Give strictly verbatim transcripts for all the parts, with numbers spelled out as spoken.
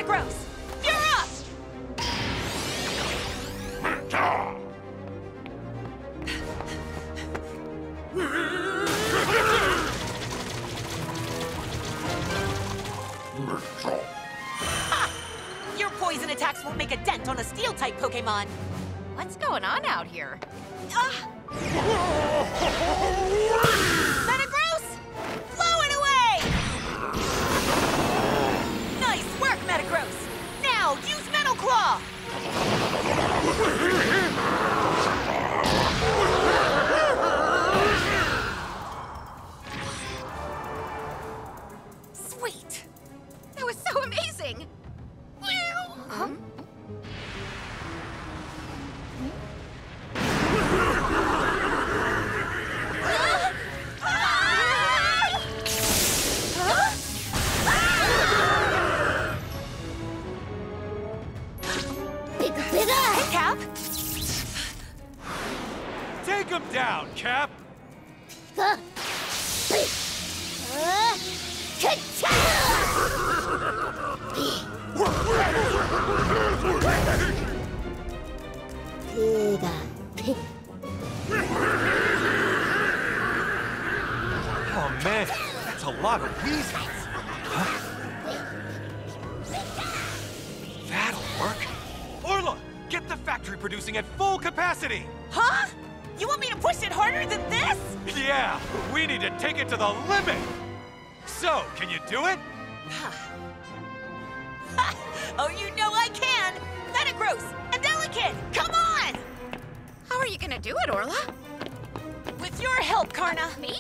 Metagross! You're up! Ha! Your poison attacks won't make a dent on a Steel-type Pokémon. What's going on out here? Ah! Metagross! Blow it away! Nice work, Metagross! Now, use Metal Claw! Sweet! That was so amazing! Huh? Hey, Cap! Take him down, Cap! Uh, Oh man, that's a lot of Weezings! Huh? That'll work! Orla, get the factory producing at full capacity! Huh? You want me to push it harder than this? Yeah, we need to take it to the limit! So, can you do it? Oh, you know I can! Metagross and Delicate, come on! How are you gonna do it, Orla? With your help, Karna. Me?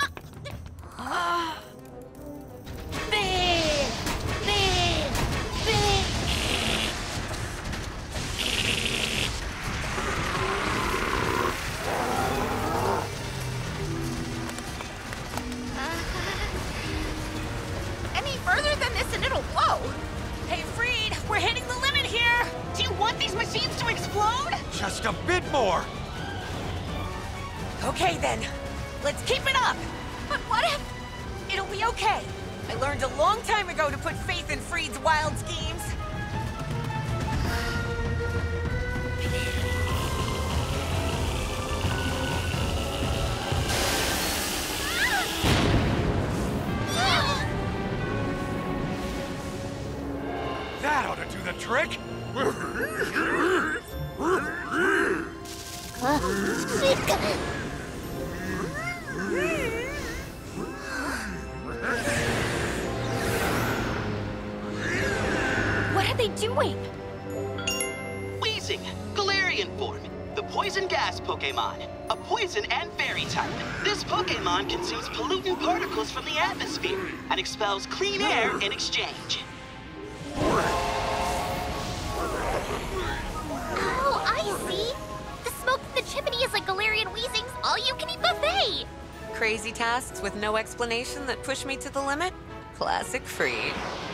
Big! Big! Big! Any further than this and it'll blow. Hey, Freed, we're hitting the limit here! Do you want these machines to explode? Just a bit more! Okay, then. Let's keep it up! But what if... It'll be okay. I learned a long time ago to put faith in Freed's wild schemes. That ought to do the trick! What are they doing? Weezing, Galarian form, the poison gas Pokémon, a poison and fairy type. This Pokémon consumes pollutant particles from the atmosphere and expels clean air in exchange. Oh, I see. The smoke from the chimney is like Galarian Weezing's all-you-can-eat buffet. Crazy tasks with no explanation that push me to the limit? Classic Freed.